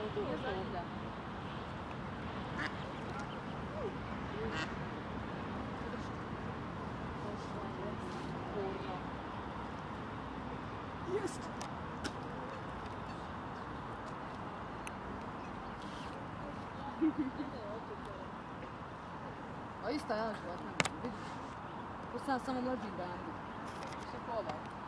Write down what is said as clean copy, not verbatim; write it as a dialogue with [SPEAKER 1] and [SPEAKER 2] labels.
[SPEAKER 1] Nije zadnja.
[SPEAKER 2] Jest!
[SPEAKER 1] A ista ja životna, vidiš. To sam samo mlađi dan.
[SPEAKER 2] Se pola.